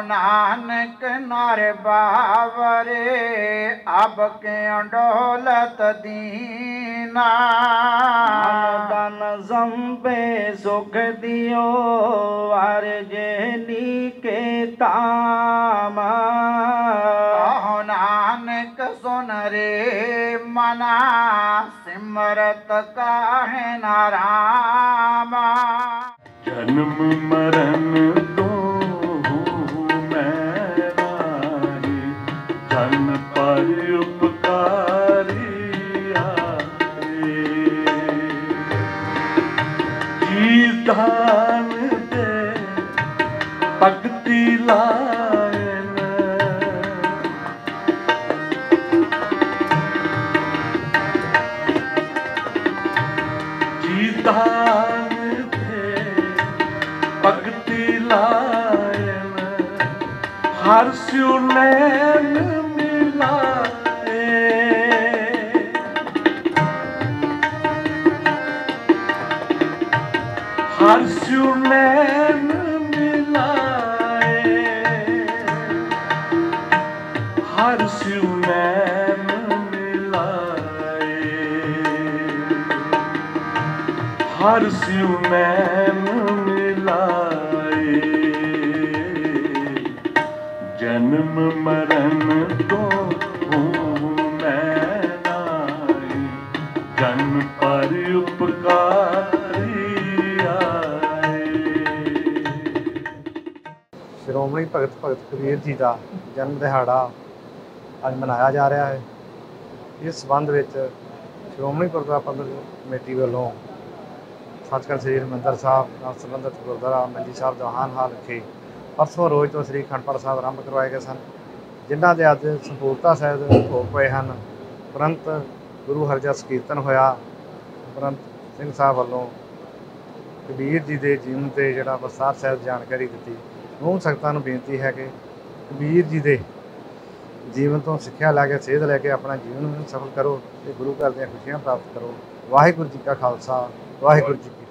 नानक नारे बावरे अब के डोलत दीना धन संपे सुख दियो वार जेनी के तामा नानक सुन रे मना सिमरत काहे नारामा जन्म मरण दो मैं राही जन पर उपकारी आए जी दान दे भक्ति लायन जी दान भक्ति लायन हर स्यु नैन मिलाए हर स्यु नैन मिलाए हर स्यु नैन मिलाए हर स्यु नैन जन्म मरण दो मैं नाई जन पर उपकारी आए। ਸ਼੍ਰੋਮਣੀ ਭਗਤ ਕਬੀਰ ਜੀ ਦਾ ਜਨਮ ਦਿਹਾੜਾ ਅੱਜ ਮਨਾਇਆ ਜਾ ਰਿਹਾ ਹੈ। ਇਸ ਸੰਬੰਧ ਵਿੱਚ ਸ਼੍ਰੋਮਣੀ ਗੁਰਦੁਆਰਾ ਪ੍ਰਬੰਧਕ ਕਮੇਟੀ ਵੱਲੋਂ ਸੱਚਖੰਡ ਸ੍ਰੀ ਹਰਿਮੰਦਰ ਸਾਹਿਬ ਨਾਲ ਸੰਬੰਧਿਤ ਗੁਰਦੁਆਰਾ ਮੰਜੀ ਸਾਹਿਬ ਦੋਹਾਨ ਹਾਲ ਵਿਖੇ ਪਰਸੋਂ ਰੋਜ਼ ਤੋਂ ਸ੍ਰੀ ਅਖੰਡ ਪਾਠ ਸਾਹਿਬ ਆਰੰਭ ਕਰਵਾਏ ਗਏ ਸਨ, ਜਿਨ੍ਹਾਂ ਦੇ ਅੱਜ ਸੰਪੂਰਨਤਾ ਸਾਹਿਬ ਦੇ ਭੋਗ ਪਏ ਹਨ। ਉਪਰੰਤ ਗੁਰੂ ਹਰਜਸ ਕੀਰਤਨ ਹੋਇਆ। ਉਪਰੰਤ ਸਿੰਘ ਸਾਹਿਬ ਵੱਲੋਂ ਕਬੀਰ ਜੀ ਦੇ ਜੀਵਨ 'ਤੇ ਜਿਹੜਾ ਵਿਸਥਾਰ ਸਾਹਿਤ ਜਾਣਕਾਰੀ ਦਿੱਤੀ। ਸਮੂਹ ਸੰਗਤਾਂ ਨੂੰ ਬੇਨਤੀ ਹੈ ਕਿ ਕਬੀਰ ਜੀ ਦੇ ਜੀਵਨ ਤੋਂ ਸਿੱਖਿਆ ਲੈ ਕੇ ਸੇਧ ਲੈ ਕੇ ਆਪਣਾ ਜੀਵਨ ਨੂੰ ਸਫਲ ਕਰੋ ਅਤੇ ਗੁਰੂ ਘਰ ਦੀਆਂ ਖੁਸ਼ੀਆਂ ਪ੍ਰਾਪਤ ਕਰੋ। ਵਾਹਿਗੁਰੂ ਜੀ ਕਾ ਖਾਲਸਾ, ਵਾਹਿਗੁਰੂ ਜੀ ਕੀ